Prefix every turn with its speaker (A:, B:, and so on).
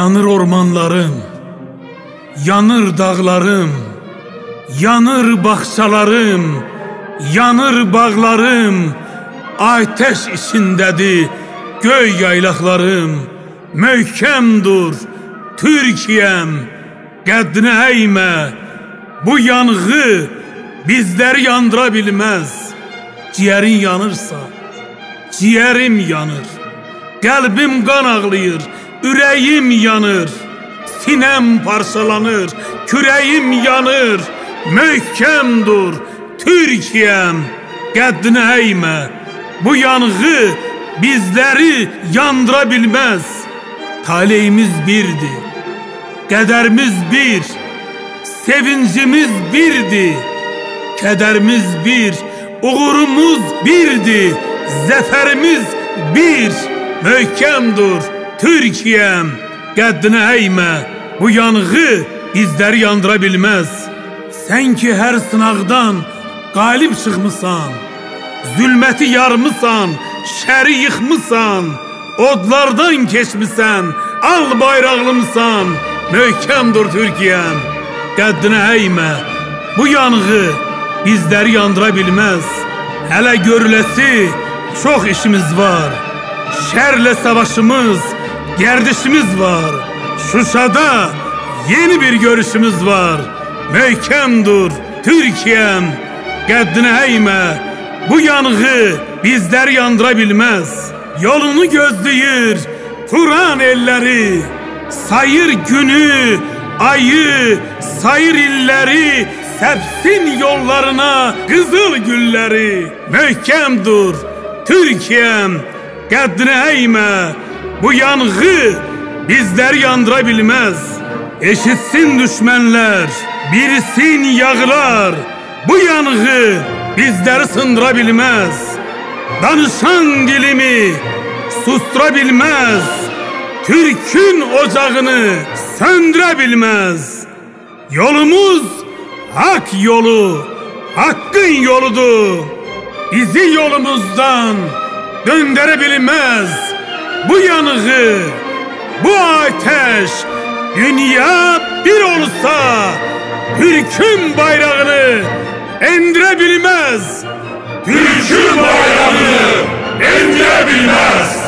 A: Yanır ormanlarım, yanır dağlarım, yanır bahçalarım, yanır bağlarım. Ateş içindedir göy yaylaqlarım. Möhkəm dur Türkiyem, qəddini əymə. Bu yanğı bizləri yandıra bilməz. Ciğerin yanırsa, ciğerim yanır. Qəlbim qan ağlayır, ürəyim yanır. Sinem parçalanır, kürəyim yanır. Möhkəm dur Türkiyem, qəddini əymə. Bu yanğı bizləri yandıra bilməz. Taleyimiz birdir, qədərimiz bir, sevincimiz birdir, kədərimiz bir, uğurumuz birdir, zəfərimiz bir. Möhkəm dur Türkiyem, qəddini əymə. Bu yanğı bizləri yandıra bilməz. Sən ki hər sınaqdan qalib çıxmısan, zülməti yarmısan, şəri yıxmısan, odlardan keçmisən, al bayraqlımısan. Möhkəm dur Türkiyem, qəddini əymə. Bu yanğı bizləri yandıra bilməz. Hələ görüləsi çox işimiz var. Şərlə savaşımız, gərdişimiz var. Şuşada yeni bir görüşümüz var. Möhkəm dur Türkiyem, qəddini əymə. Bu yanğı bizləri yandıra bilməz. Yolunu gözləyir Turan elləri, sayır günü, ayı, sayır illəri, səpsin yollarına qızıl gülləri. Möhkəm dur Türkiyem, qəddini əymə. Bu yanğı bizləri yandıra bilməz. Eşitsin düşmənlər, birisin yağlar. Bu yanğı bizləri sındıra bilməz. Danışan dilimi sustura bilməz. Türkün ocağını söndürə bilməz. Yolumuz hak yolu, hakkın yoludur. Bizi yolumuzdan döndürə bilməz. Bu yanığı, bu ateş, dünya bir olsa Türk'ün bayrağını endirə bilməz.
B: Türk'ün bayrağını endirə bilməz.